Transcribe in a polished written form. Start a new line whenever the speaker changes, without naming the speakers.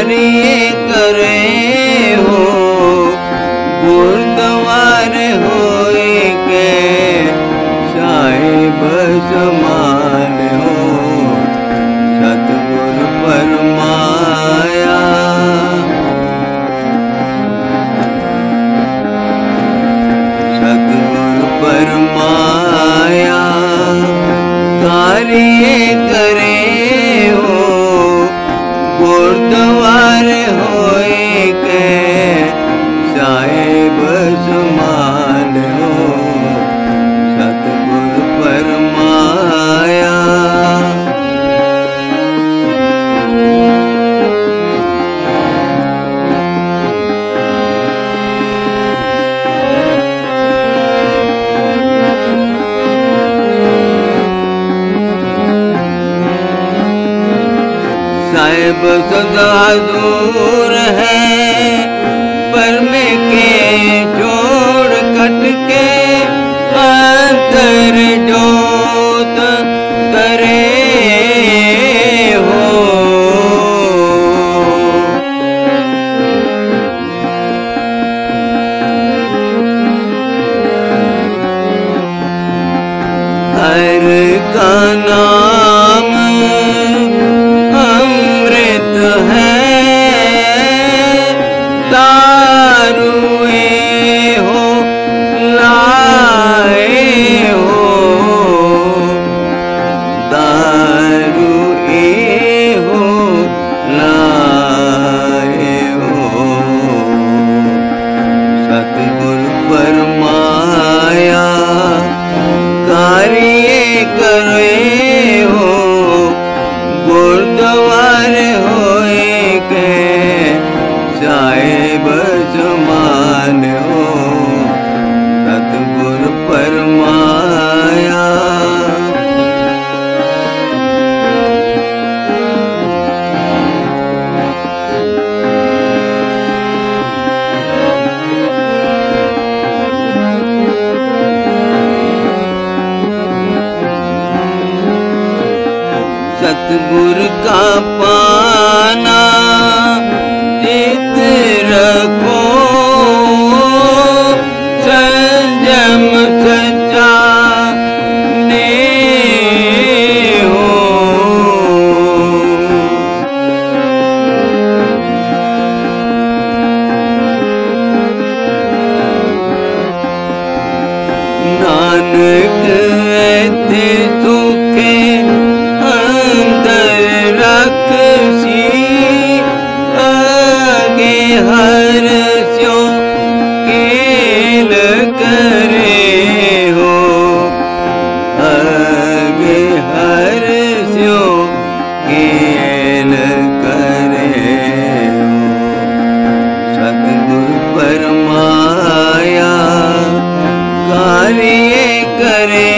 कार्य करे हो गुरुद्वार होए के साहिब समान हो सतगुरु फरमाया। सतगुरु फरमाया कार्य करे हो गुरुद्वार होए के साहिब समान हो सतगुरु फरमाया। साहिब सदा दूर है पर में के जोड़ कट के अंतर जोत करे हो। हर का नाम अमृत है दारुए हो लाए हो। दारुए हो लाए हो सतगुरु फरमाया कार्य करे हो गुरुद्वार होए के साहिब समान हो सतगुरु फरमाया। सतगुरु का पाना चित रखो संयम सच्चा ने हो। नानक ऐसे सुखे रखसी आगे हर स्यो केल करे हो। आगे हर स्यो केल करे हो सतगुरु फरमाया कार्य करे